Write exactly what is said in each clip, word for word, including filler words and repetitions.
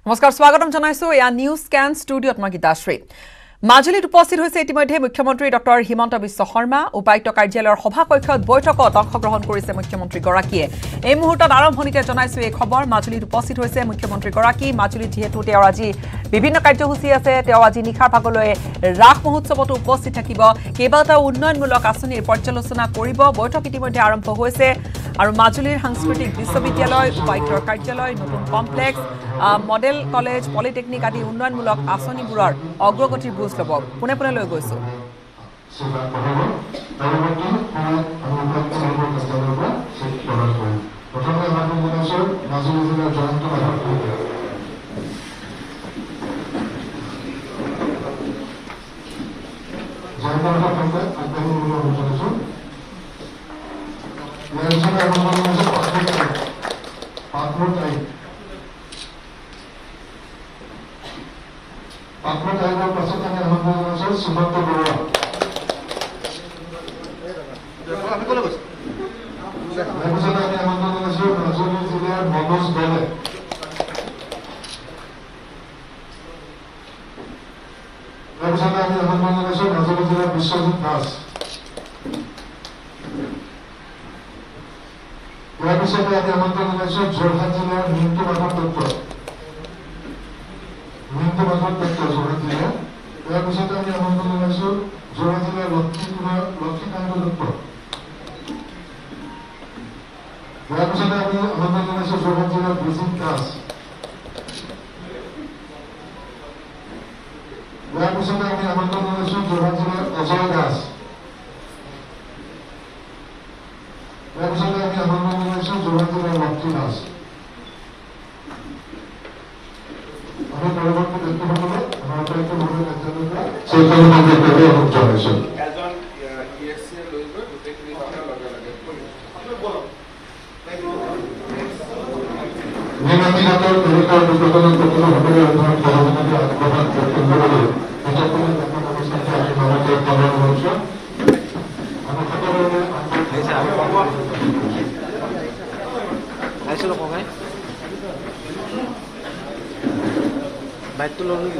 নমস্কাৰ স্বাগতম জনাইছো এয়া নিউজ স্ক্যান ষ্টুডিওত মই গীতাশ্ৰী মাজুলীত উপস্থিত হৈছে ইতিমধ্যে মুখ্যমন্ত্ৰী ডক্টৰ হিমন্ত বিশ্ব শৰ্মা উপায়ুক্ত কাৰ্যালয়ৰ সভা কক্ষত বৈঠকত অংশগ্ৰহণ কৰিছে মুখ্যমন্ত্ৰী গৰাকীয়ে এই মুহূৰ্তত আৰম্ভণিতে জনাইছো এই খবৰ মাজুলীত উপস্থিত হৈছে মুখ্যমন্ত্ৰী গৰাকী মাজুলীত যেহেতু তেওঁ আজি বিভিন্ন কাৰ্যসূচী আছে তেওঁ আজি নিখাৰ ভাগলৈ ৰাস মহোৎসৱত উপস্থিত থাকিব কেইবাটাও উন্নয়নমূলক আঁচনিৰ পৰ্যালোচনা কৰিব বৈঠক ইতিমধ্যে আৰম্ভ হৈছে আৰু মাজুলীৰ সাংস্কৃতিক বিশ্ববিদ্যালয় উপায়ুক্তৰ কাৰ্যালয় নতুন কমপ্লেক্স মডেল কলেজ পলিটেকনিক আদি উন্নয়নমূলক আঁচনিবোৰৰ অগ্ৰগতিৰ বুজ ল'ব পুনে পুনে লৈ গৈছো Sumantha Bora. আমি কলে গৈছো মেমুজনা আমি আমন্ত্রণ জানাইছো মাজুলী জিলাৰ মনোজ দলে মেমুজনা আমি আমন্ত্রণ জানাইছো মাজুলী জিলাৰ বিশ্বজিৎ দাস ইয়াৰ পিছতে আমি আমন্ত্ৰণ জানাইছো যোৰহাট জিলাৰ মিণ্টু মাধৱ দত্ত মিণ্টু মাধৱ দত্ত যোৰহাট জিলা ইয়াৰ পিছতে আমি আমন্ত্ৰণ জনাইছো যোৰহাট জিলাৰ লক্ষীকুমাৰ লক্ষীকান্ত দত্ত ইয়াৰ পিছতে আমি আমন্ত্ৰণ জনাইছো যোৰহাট জিলাৰ বিজিত দাস ইয়াৰ পিছতে আমি আমন্ত্ৰণ জনাইছো যোৰহাট জিলাৰ অজয় দাস ইয়াৰ পিছতে আমি আমন্ত্ৰণ জনাইছো যোৰহাট জিলাৰ লক্ষী দাস আমি পৰৱৰ্তী ব্যক্তিসকলে আমাৰ উপায়ুক্ত মহোদয় কাৰ্যালয়ৰ চৰকাৰী মন্ত্ৰীসকলে অনুৰোধ জনাইছো এজন ইএসসি লৈ গৈ গোটেইখিনি কথা লগে লগে নিয়মিত তৰিকাৰ দুৰ্ঘটনা প্ৰতিৰোধৰ অধীনত সহযোগিতা আগবঢ়াই ব্যক্তিসকলে বিশেষকৈ ডাঙৰ অনুষ্ঠানটো আমি ভাৰতীয় পালন কৰিছো আমি সকলোৰে আইছো লোক ভাই বাইকটো লওঁ নেকি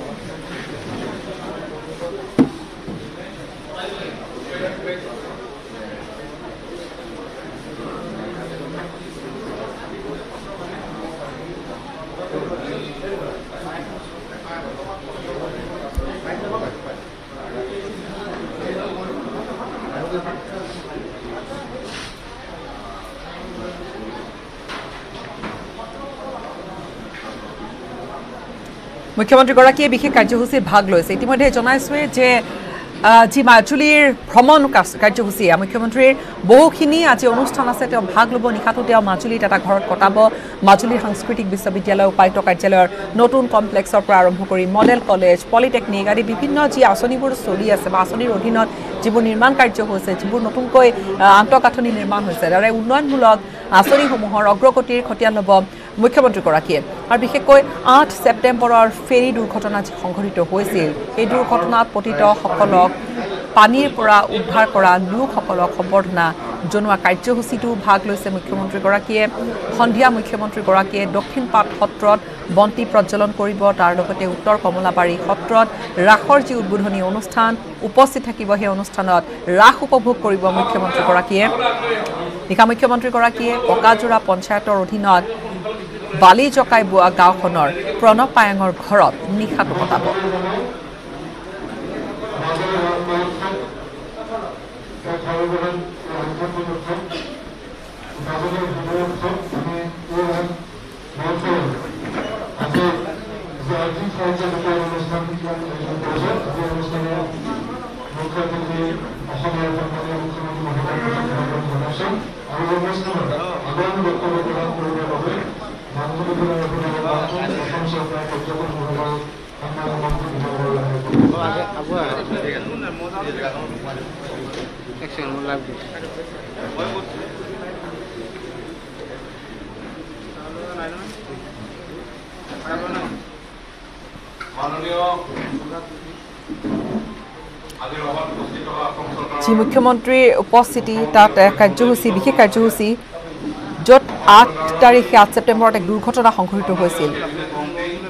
মুখ্যমন্ত্ৰী গৰাকীয়ে বিশেষ কাৰ্যসূচীত ভাগ লৈছে ইতিমধ্যে জনাইছে যে যি মাজুলীৰ ভ্ৰমণ কাৰ্যসূচী মুখ্যমন্ত্ৰীৰ বহুখিনি আজি অনুষ্ঠান আছে তেওঁ ভাগ ল'ব নিশাটো তেওঁ মাজুলীত এটা ঘৰত কটাব মাজুলীৰ সাংস্কৃতিক বিশ্ববিদ্যালয় উপায়ুক্ত কাৰ্যালয়ৰ নতুন কমপ্লেক্সৰ পৰা আৰম্ভ কৰি মডেল কলেজ পলিটেকনিক আদি বিভিন্ন যি আঁচনিবোৰ চলি আছে বা আঁচনিৰ অধীনত যিবোৰ নিৰ্মাণ কাৰ্য হৈছে যিবোৰ নতুনকৈ আন্তঃগাঁথনি নিৰ্মাণ হৈছে তাৰে উন্নয়নমূলক আঁচনিসমূহৰ অগ্ৰগতিৰ খতিয়ান ল'ব মুখ্যমন্ত্ৰী গৰাকীয়ে আৰু বিশেষকৈ আঠ ছেপ্টেম্বৰৰ ফেৰী দুৰ্ঘটনা যি সংঘটিত হৈছিল এই দুৰ্ঘটনাত পতিত সকলক পানীৰ পৰা উদ্ধাৰ কৰা লোকসকলক সম্বৰ্ধনা জনোৱা কাৰ্যসূচীটো ভাগ লৈছে মুখ্যমন্ত্ৰী গৰাকীয়ে সন্ধিয়া মুখ্যমন্ত্ৰী গৰাকীয়ে দক্ষিণ পাট সত্ৰত বন্তি প্ৰজ্বলন কৰিব তাৰ লগতে উত্তৰ কমলাবাৰী সত্ৰত ৰাসৰ যি উদ্বোধনী অনুষ্ঠান উপস্থিত থাকিব সেই অনুষ্ঠানত ৰাস উপভোগ কৰিব মুখ্যমন্ত্ৰী গৰাকীয়ে নিশা মুখ্যমন্ত্ৰী গৰাকীয়ে পকাজোৰা পঞ্চায়তৰ অধীনত বালি জকাই বোৱা গাঁওখনৰ প্ৰণৱ পায়াঙৰ ঘৰত নিশাটো কটাব যি মুখ্যমন্ত্ৰীৰ উপস্থিতি তাত কাৰ্যসূচী বিশেষ কাৰ্যসূচী য'ত আঠ তাৰিখে আঠ ছেপ্টেম্বৰত এক দুৰ্ঘটনা সংঘটিত হৈছিল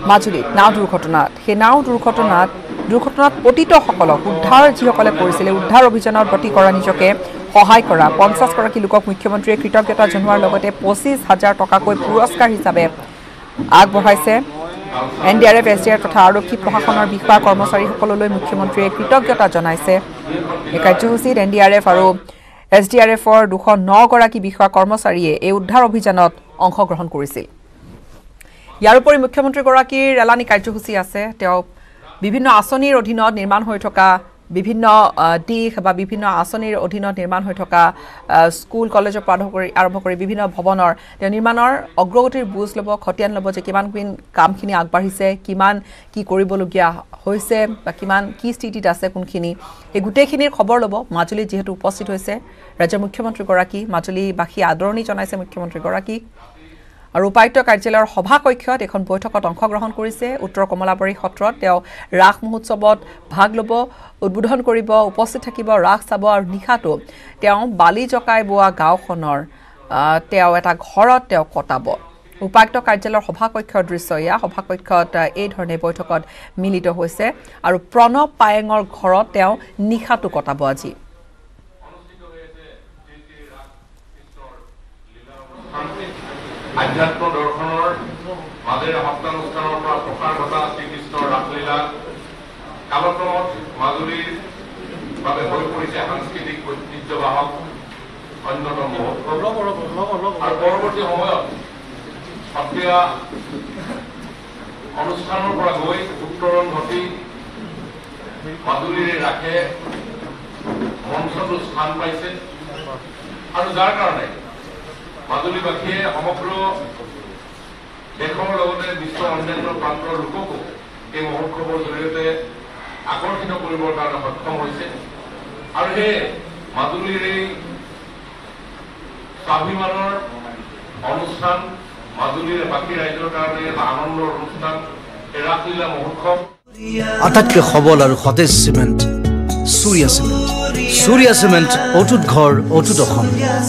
মাজুলীত নাও দুৰ্ঘটনাত সেই নাও দুৰ্ঘটনাত দুৰ্ঘটনাত পতিতসকলক উদ্ধাৰ যিসকলে কৰিছিলে উদ্ধাৰ অভিযানৰ প্ৰতি কৰা নিজকে সহায় কৰা পঞ্চাছ গৰাকী লোকক মুখ্যমন্ত্ৰীয়ে কৃতজ্ঞতা জনোৱাৰ লগতে পঁচিছ হাজাৰ টকাকৈ পুৰস্কাৰ হিচাপে আগবঢ়াইছে N D R F S D R তথা আৰক্ষী প্ৰশাসনৰ বিষয়া কৰ্মচাৰীসকললৈ মুখ্যমন্ত্ৰীয়ে কৃতজ্ঞতা জনাইছে এই কাৰ্যসূচীত এন ডি আৰ এফ আৰু এছ ডি আৰ এফৰ দুশ ন গৰাকী বিষয়া কৰ্মচাৰীয়ে এই উদ্ধাৰ অভিযানত অংশগ্ৰহণ কৰিছিল ইয়াৰ উপৰি মুখ্যমন্ত্ৰীগৰাকীৰ এলানি কাৰ্যসূচী আছে তেওঁ বিভিন্ন আঁচনিৰ অধীনত নিৰ্মাণ হৈ থকা বিভিন্ন দিশ বা বিভিন্ন আঁচনিৰ অধীনত নিৰ্মাণ হৈ থকা স্কুল কলেজৰ পৰা আৰম্ভ কৰি বিভিন্ন ভৱনৰ তেওঁ নিৰ্মাণৰ অগ্ৰগতিৰ বুজ ল'ব খতিয়ান ল'ব যে কিমান কামখিনি আগবাঢ়িছে কিমান কি কৰিবলগীয়া হৈছে বা কিমান কি স্থিতিত আছে কোনখিনি এই গোটেইখিনিৰ খবৰ ল'ব মাজুলীত যিহেতু উপস্থিত হৈছে ৰাজ্যৰ মুখ্যমন্ত্ৰীগৰাকী মাজুলীবাসী আদৰণি জনাইছে মুখ্যমন্ত্ৰীগৰাকীক আৰু উপায়ুক্ত কাৰ্যালয়ৰ সভা কক্ষত এখন বৈঠকত অংশগ্ৰহণ কৰিছে উত্তৰ কমলাবাৰী সত্ৰত তেওঁ ৰাস মহোৎসৱত ভাগ ল'ব উদ্বোধন কৰিব উপস্থিত থাকিব ৰাস চাব আৰু নিশাটো তেওঁ বালি জকাই বোৱা গাঁওখনৰ তেওঁ এটা ঘৰত তেওঁ কটাব উপায়ুক্ত কাৰ্যালয়ৰ সভা কক্ষৰ দৃশ্য এয়া সভা কক্ষত এই ধৰণে বৈঠকত মিলিত হৈছে আৰু প্ৰণৱ পায়েঙৰ ঘৰত তেওঁ নিশাটো কটাব আজি আধ্যাত্ম দৰ্শনৰ মাজেৰে সপ্তানুষ্ঠানৰ পৰা প্ৰসাৰ ঘটা শ্ৰীকৃষ্ণৰ ৰাসলীলা কালক্ৰমত মাজুলীৰ বাবে হৈ পৰিছে সাংস্কৃতিক ঐতিহ্যবাহক অন্যতম আৰু পৰৱৰ্তী সময়ত সত্ৰীয়া অনুষ্ঠানৰ পৰা গৈ উত্তৰণ ঘটি মাজুলীৰে ৰাসে মঞ্চটো স্থান পাইছে আৰু যাৰ কাৰণে মাজুলীবাসীয়ে সমগ্ৰ দেশৰ লগতে বিশ্বৰ অন্যান্য প্ৰান্তৰ লোককো এই মহোৎসৱৰ জৰিয়তে আকৰ্ষিত কৰিবৰ কাৰণে সক্ষম হৈছে আৰু সেয়ে মাজুলীৰ এই স্বাভিমানৰ অনুষ্ঠান মাজুলীৰ বাকী ৰাইজৰ কাৰণে এটা আনন্দৰ অনুষ্ঠান এই ৰাসলীলা মহোৎসৱ আটাইতকৈ সবল আৰু সতেজ cement Surya cement Surya cement অটুট ঘৰ অটুট অসম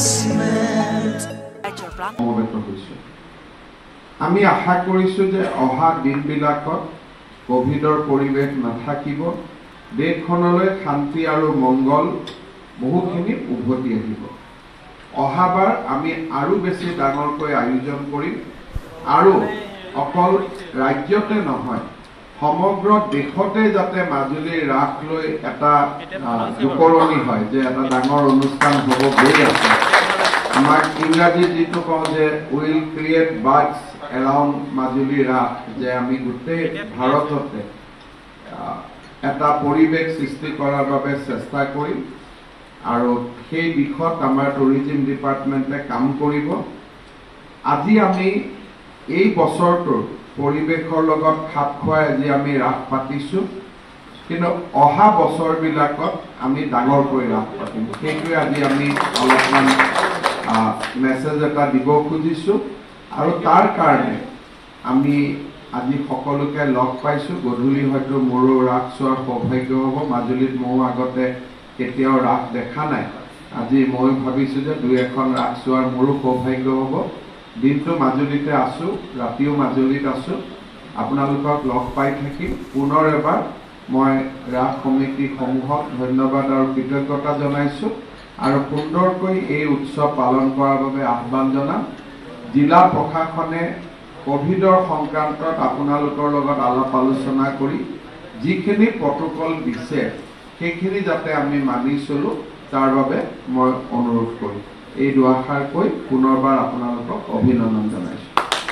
আমি আশা কৰিছোঁ যে অহা দিনবিলাকত কোভিডৰ পৰিৱেশ নাথাকিব দেশখনলৈ শান্তি আৰু মংগল বহুখিনি উভতি আহিব অহাবাৰ আমি আৰু বেছি ডাঙৰকৈ আয়োজন কৰিম আৰু অকল ৰাজ্যতে নহয় সমগ্ৰ দেশতে যাতে মাজুলীৰ ৰাস লৈ এটা জোকৰণি হয় যে এটা ডাঙৰ অনুষ্ঠান হ'ব গৈ আছে আমাৰ ইংৰাজী যিটো কওঁ যে will create birds around Majuli Raas যে আমি গোটেই ভাৰততে এটা পৰিৱেশ সৃষ্টি কৰাৰ বাবে চেষ্টা কৰিম আৰু সেই দিশত আমাৰ টুৰিজিম ডিপাৰ্টমেণ্টে কাম কৰিব আজি আমি এই বছৰটোৰ পৰিৱেশৰ লগত খাপ খুৱাই আজি আমি ৰাস পাতিছোঁ কিন্তু অহা বছৰবিলাকত আমি ডাঙৰকৈ ৰাস পাতিম সেইটোৱে আজি আমি অলপমান মেছেজ এটা দিব খুজিছোঁ আৰু তাৰ কাৰণে আমি আজি সকলোকে লগ পাইছোঁ গধূলি হয়তো মোৰো ৰাস চোৱাৰ সৌভাগ্য হ'ব মাজুলীত ময়ো আগতে কেতিয়াও ৰাস দেখা নাই আজি মই ভাবিছোঁ যে দুই এখন ৰাস চোৱাৰ মোৰো সৌভাগ্য হ'ব দিনটো মাজুলীতে আছোঁ ৰাতিও মাজুলীত আছোঁ আপোনালোকক লগ পাই থাকিম পুনৰ এবাৰ মই ৰাস কমিটিসমূহক ধন্যবাদ আৰু কৃতজ্ঞতা জনাইছোঁ আৰু সুন্দৰকৈ এই উৎসৱ পালন কৰাৰ বাবে আহ্বান জনাম জিলা প্ৰশাসনে কোভিডৰ সংক্ৰান্তত আপোনালোকৰ লগত আলাপ আলোচনা কৰি যিখিনি প্ৰটোকল দিছে সেইখিনি যাতে আমি মানি চলো তাৰ বাবে মই অনুৰোধ কৰিম এই দুআষাৰ কৈ পুনৰবাৰ আপোনালোকক অভিনন্দন জনাইছোঁ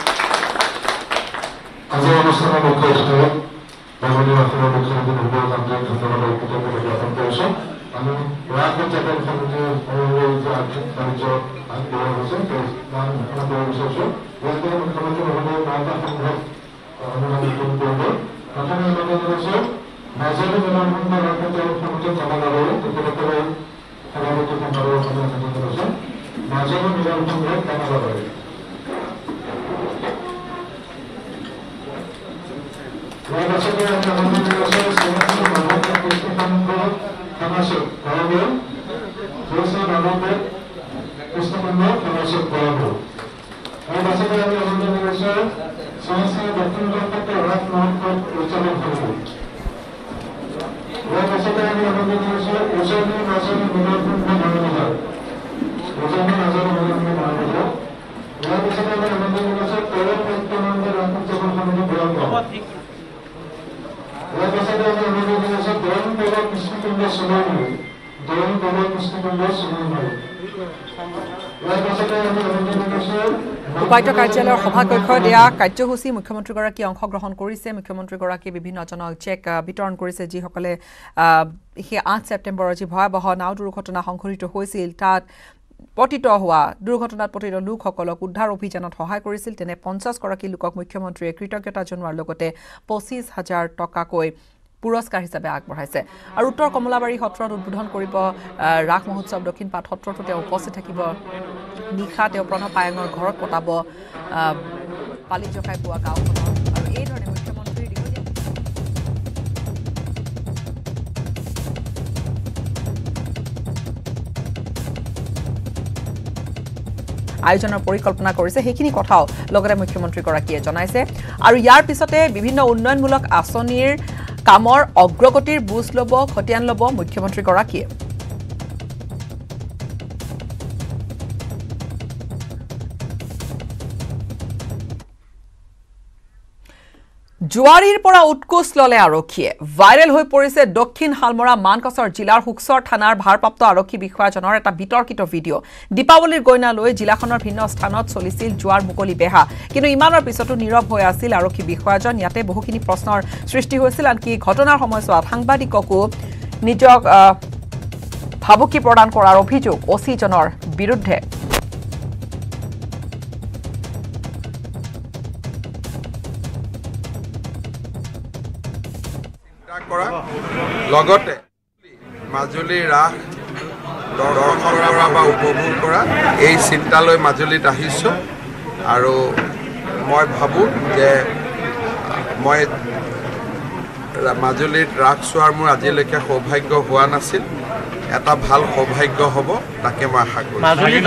আজিৰ অনুষ্ঠানৰ মুখ্য অতিথি বাংলাদেশ ৰাষ্ট্ৰীয় মুখ্যমন্ত্ৰী ধন্যবাদ ধন্যবাদ কৃতজ্ঞতা জ্ঞাপন কৰিছোঁ আমি ৰাস উদযাপন সমিতিৰ সৰুসৰু আৰ্থিক বাণিজ্য আগবঢ়োৱা হৈছে নাম ঘোষণা কৰিব বিচাৰিছোঁ ৰাজ্যৰ মুখ্যমন্ত্ৰী মহোদয় বাৰ্তা সংগ্ৰহ অনুমোদন কৰিব প্ৰথমে অনুমোদন জনাইছোঁ মাজুলী জনসংঘ ৰাস উদযাপন সমিতিৰ কমাণ্ডাৰৰ তেখেতসকলে সভাপতি সম্পাদকৰ অনুমোদন জনাইছোঁ মাজুলী মিলন সংঘৰ commander Terima kasih kepada teman-teman yang sudah melakukan kesempatan termasuk Kolombo, terus melakukan kesempatan termasuk Kolombo. Terima kasih kepada teman-teman yang sudah চৌৰাশী দক্ষিণ কলকাতা ৰাস মহোৎসৱ উদযাপন কৰিব। ইয়াৰ পাছতে আমি আনন্দ কৰিছোঁ উজনি মাজুলী মিলনপুঞ্জ মহানগৰ উজনি মাজুলী মিলনপুঞ্জ মহানগৰ। ইয়াৰ পিছতে আমি আনন্দ কৰিছোঁ তৰুণ নিত্যানন্দ ৰাস উদযাপন সমিতি বৰংগম। ইয়াৰ পাছতে আমি আনন্দ কৰিছোঁ দৰং পৌৰ কৃষ্ণকুণ্ড সোণাৰী দৰং পৌৰ কৃষ্ণকুণ্ড সোণাৰী। ইয়াৰ পাছতে আমি আনন্দ কৰিছোঁ উপায়ুক্ত কাৰ্যালয়ৰ সভাকক্ষত এয়া কাৰ্যসূচী মুখ্যমন্ত্ৰীগৰাকীয়ে অংশগ্ৰহণ কৰিছে। মুখ্যমন্ত্ৰীগৰাকীয়ে বিভিন্ন জনক চেক বিতৰণ কৰিছে যিসকলে সেই আঠ ছেপ্টেম্বৰৰ যি ভয়াৱহ নাও দুৰ্ঘটনা সংঘটিত হৈছিল তাত পতিত হোৱা দুৰ্ঘটনাত পতিত লোকসকলক উদ্ধাৰ অভিযানত সহায় কৰিছিল। তেনে পঞ্চাছগৰাকী লোকক মুখ্যমন্ত্ৰীয়ে কৃতজ্ঞতা জনোৱাৰ লগতে পঁচিছ হাজাৰ টকাকৈ পুৰস্কাৰ হিচাপে আগবঢ়াইছে। আৰু উত্তৰ কমলাবাৰী সত্ৰত উদ্বোধন কৰিব ৰাস মহোৎসৱ। দক্ষিণ পাট সত্ৰতো তেওঁ উপস্থিত থাকিব। নিশা তেওঁ প্ৰণৱ পায়াঙৰ ঘৰত কটাব পালিত জকাই পোৱা গাঁওখনৰ। আৰু এইধৰণে মুখ্যমন্ত্ৰীৰ দীঘলীয়া আয়োজনৰ পৰিকল্পনা কৰিছে সেইখিনি কথাও লগতে মুখ্যমন্ত্ৰীগৰাকীয়ে জনাইছে। আৰু ইয়াৰ পিছতে বিভিন্ন উন্নয়নমূলক আঁচনিৰ কামৰ অগ্ৰগতিৰ বুজ ল'ব খতিয়ান ল'ব মুখ্যমন্ত্ৰীগৰাকীয়ে। জুৱাৰীৰ পৰা উৎকোচ ললে আৰক্ষীয়ে। ভাইৰেল হৈ পৰিছে দক্ষিণ শালমৰা মানকাছৰ জিলাৰ হুকচৰ থানাৰ ভাৰপ্ৰাপ্ত আৰক্ষী বিষয়াজনৰ এটা বিতৰ্কিত ভিডিঅ'। দীপাৱলীৰ গইনা লৈ জিলাখনৰ ভিন্ন স্থানত চলিছিল জুৱাৰ মুকলি বেহা, কিন্তু ইমানৰ পিছতো নীৰৱ হৈ আছিল আৰক্ষী বিষয়াজন। ইয়াতে বহুখিনি প্ৰশ্নৰ সৃষ্টি হৈছিল। আনকি ঘটনাৰ সময়ছোৱাত সাংবাদিককো নিজক ভাবুকি প্ৰদান কৰাৰ অভিযোগ অচিজনৰ বিৰুদ্ধে। লগতে মাজুলীৰ ৰাস দৰ্শন কৰা বা উপভোগ কৰা এই চিন্তালৈ মাজুলীত আহিছোঁ। আৰু মই ভাবোঁ যে মই মাজুলীত ৰাস চোৱাৰ মোৰ আজিলৈকে সৌভাগ্য হোৱা নাছিল। এটা ভাল সৌভাগ্য হ'ব তাকে মই আশা কৰোঁ।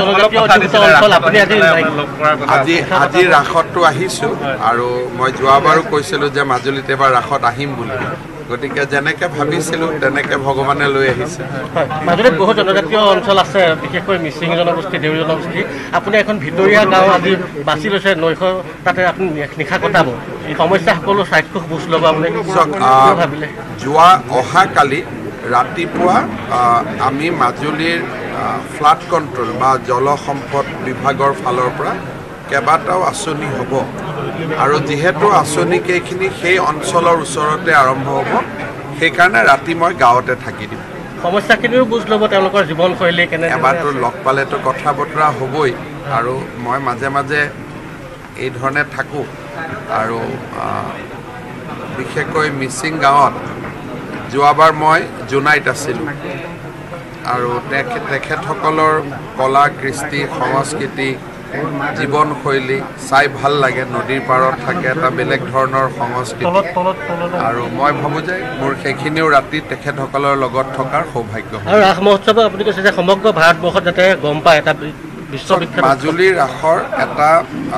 আজি আজি ৰাসতটো আহিছোঁ আৰু মই যোৱাবাৰো কৈছিলোঁ যে মাজুলীত এবাৰ ৰাসত আহিম বুলি। গতিকে যেনেকৈ ভাবিছিলোঁ তেনেকৈ ভগৱানে লৈ আহিছে। মাজুলীত বহু জনজাতীয় অঞ্চল আছে, বিশেষকৈ মিচিং জনগোষ্ঠী, দেউৰী জনগোষ্ঠী। আপুনি এখন ভিতৰীয়া গাঁও আজি বাছি লৈছে, নৈশ তাতে আপুনি নিশা কটাব। এই সমস্যা সকলো চাক্ষুষ বুজ ল'ব আপুনি ভাবিলে। যোৱা অহাকালি ৰাতিপুৱা আমি মাজুলীৰ ফ্লাড কণ্ট্ৰল বা জলসম্পদ বিভাগৰ ফালৰ পৰা কেইবাটাও আঁচনি হ'ব। আৰু যিহেতু আঁচনিকেইখিনি সেই অঞ্চলৰ ওচৰতে আৰম্ভ হ'ব, সেইকাৰণে ৰাতি মই গাঁৱতে থাকি দিম। সমস্যাখিনিও বুজ ল'ব, তেওঁলোকৰ জীৱনশৈলী কেনে। এবাৰতো লগ পালেতো কথা বতৰা হ'বই। আৰু মই মাজে মাজে এই ধৰণে থাকোঁ। আৰু বিশেষকৈ মিচিং গাঁৱত যোৱাবাৰ মই জোনাইত আছিলোঁ। আৰু তেখেতসকলৰ কলা কৃষ্টি সংস্কৃতি জীৱনশৈলী চাই ভাল লাগে। নদীৰ পাৰত থাকে এটা বেলেগ ধৰণৰ সংস্কৃতি। আৰু মই ভাবোঁ যে মোৰ সেইখিনিও ৰাতি তেখেতসকলৰ লগত থকাৰ সৌভাগ্য। আৰু ৰাস মহোৎসৱ আপুনি কৈছে যে সমগ্ৰ ভাৰতবৰ্ষত যাতে গম পায় এটা বিশ্ববিখ্যাত মাজুলীৰ ৰাসৰ এটা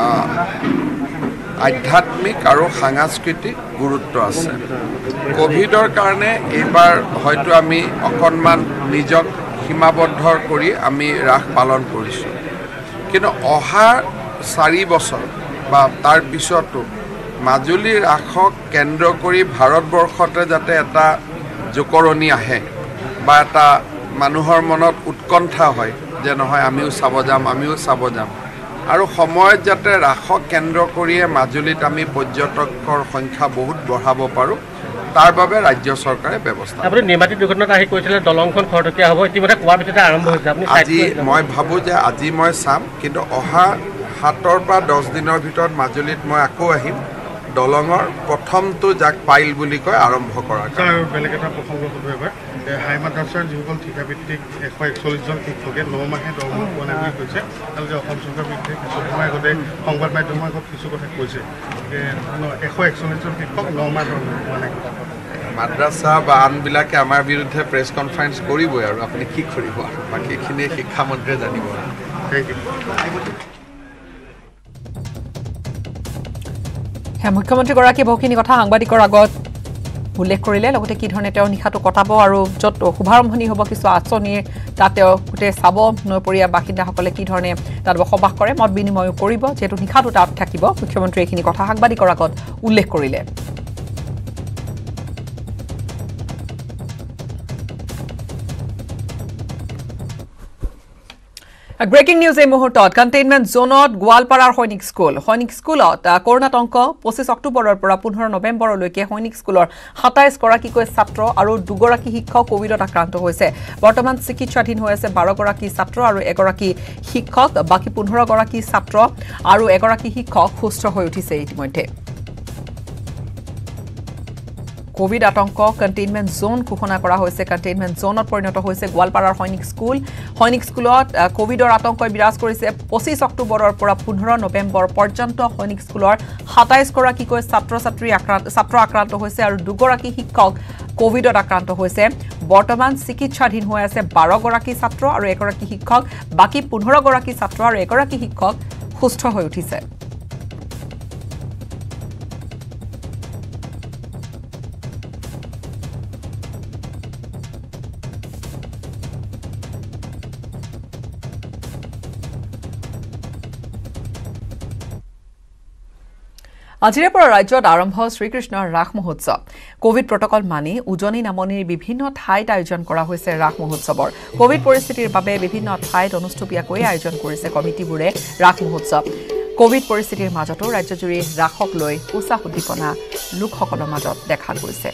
আধ্যাত্মিক আৰু সাংস্কৃতিক গুৰুত্ব আছে। ক'ভিডৰ কাৰণে এইবাৰ হয়তো আমি অকণমান নিজক সীমাবদ্ধ কৰি আমি ৰাস পালন কৰিছোঁ। কিন্তু অহা চাৰি বছৰ বা তাৰ পিছতো মাজুলীৰ ৰাসক কেন্দ্ৰ কৰি ভাৰতবৰ্ষতে যাতে এটা জোকৰণি আহে বা এটা মানুহৰ মনত উৎকণ্ঠা হয় যে নহয় আমিও চাব যাম আমিও চাব যাম। আৰু সময়ত যাতে ৰাসক কেন্দ্ৰ কৰিয়ে মাজুলীত আমি পৰ্যটকৰ সংখ্যা বহুত বঢ়াব পাৰোঁ, তাৰ বাবে ৰাজ্য চৰকাৰে ব্যৱস্থা। আপুনি নিৰ্মাতী দুৰ্ঘটনাত আহি কৈছিলে দলংখন খৰতকীয়া হ'ব, ইতিমধ্যে কোৱাৰ ভিতৰতে আৰম্ভ হৈছে। আপুনি আজি মই ভাবোঁ যে আজি মই চাম, কিন্তু অহা সাতৰ পৰা দহ দিনৰ ভিতৰত মাজুলীত মই আকৌ আহিম দলঙৰ প্ৰথমটো যাক পাইল বুলি কয় আৰম্ভ কৰাৰ কাৰণে। আৰু বেলেগ এটা প্ৰসংগ সোধোঁ এবাৰ যে হাই মাদ্ৰাছাৰ যিসকল ঠিকাভিত্তিক এশ একচল্লিছজন শিক্ষকে ন মাহে দৰমহা পোৱা নাই বুলি কৈছে। তেওঁলোকে অসম চৰকাৰৰ বিৰুদ্ধে কিছু সময় আগতে সংবাদ মাধ্যমৰ আগত কিছু কথা কৈছে যে এশ একচল্লিছজন শিক্ষক ন মাহ দৰমহা পোৱা নাই। মাদ্ৰাছা বা আনবিলাকে আমাৰ বিৰুদ্ধে প্ৰেছ কনফাৰেঞ্চ কৰিবই, আৰু আপুনি কি কৰিব আৰু বাকীখিনি শিক্ষামন্ত্ৰীয়ে জানিব। Thank you. মুখ্যমন্ত্ৰীগৰাকীয়ে বহুখিনি কথা সাংবাদিকৰ আগত উল্লেখ কৰিলে লগতে কি ধৰণে তেওঁ নিশাটো কটাব আৰু য'ত শুভাৰম্ভণি হ'ব কিছু আঁচনিৰ তাত তেওঁ গোটেই চাব নৈপৰীয়া বাসিন্দাসকলে কি ধৰণে তাত বসবাস কৰে মত বিনিময় কৰিব যিহেতু নিশাটো তাত থাকিব মুখ্যমন্ত্ৰীয়ে এইখিনি কথা সাংবাদিকৰ আগত উল্লেখ কৰিলে ব্ৰেকিং নিউজ এই মুহূৰ্তত কণ্টেইনমেণ্ট জোনত গোৱালপাৰাৰ সৈনিক স্কুল সৈনিক স্কুলত কৰোণাতংক পঁচিছ অক্টোবৰৰ পৰা পোন্ধৰ নৱেম্বৰলৈকে সৈনিক স্কুলৰ সাতাইছ গৰাকীকৈ ছাত্ৰ আৰু দুগৰাকী শিক্ষক কোভিডত আক্ৰান্ত হৈছে বৰ্তমান চিকিৎসাধীন হৈ আছে বাৰ গৰাকী ছাত্ৰ আৰু এগৰাকী শিক্ষক বাকি পোন্ধৰ গৰাকী ছাত্ৰ আৰু এগৰাকী শিক্ষক সুস্থ হৈ উঠিছে ইতিমধ্যে কোভিড আতংক কণ্টেইনমেণ্ট জোন ঘোষণা কৰা হৈছে কণ্টেইনমেণ্ট জোনত পৰিণত হৈছে গোৱালপাৰাৰ সৈনিক স্কুল সৈনিক স্কুলত কোভিডৰ আতংকই বিৰাজ কৰিছে পঁচিছ অক্টোবৰৰ পৰা পোন্ধৰ নৱেম্বৰ পৰ্যন্ত সৈনিক স্কুলৰ সাতাইছ গৰাকীকৈ ছাত্ৰ ছাত্ৰী আক্ৰান্ত ছাত্ৰ আক্ৰান্ত হৈছে আৰু দুগৰাকী শিক্ষক কোভিডত আক্ৰান্ত হৈছে বৰ্তমান চিকিৎসাধীন হৈ আছে বাৰ গৰাকী ছাত্ৰ আৰু এগৰাকী শিক্ষক বাকি পোন্ধৰ গৰাকী ছাত্ৰ আৰু এগৰাকী শিক্ষক সুস্থ হৈ উঠিছে আজিৰে পৰা ৰাজ্যত আৰম্ভ শ্ৰীকৃষ্ণৰ ৰাস মহোৎসৱ কোভিড প্ৰটকল মানি উজনি নামনিৰ বিভিন্ন ঠাইত আয়োজন কৰা হৈছে ৰাস মহোৎসৱৰ কোভিড পৰিস্থিতিৰ বাবে বিভিন্ন ঠাইত অনুষ্ঠুপীয়াকৈ আয়োজন কৰিছে কমিটিবোৰে ৰাস মহোৎসৱ কোভিড পৰিস্থিতিৰ মাজতো ৰাজ্যজুৰি ৰাসক লৈ উৎসাহ উদ্দীপনা লোকসকলৰ মাজত দেখা গৈছে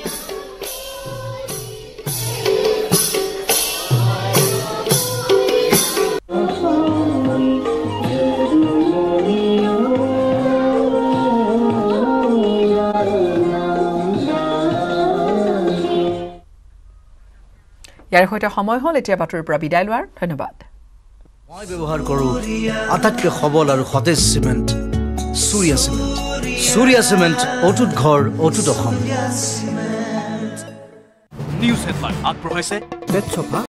ইয়াৰ সৈতে সময় হ'ল এতিয়া বাতৰিৰ পৰা বিদায় লোৱাৰ ধন্যবাদ মই ব্যৱহাৰ কৰোঁ আটাইতকৈ সবল আৰু সতেজ cement Surya cement Surya cement অটুট ঘৰ অটুট অসম নিউজ হেডলাইন আগবঢ়াইছে পেট চফা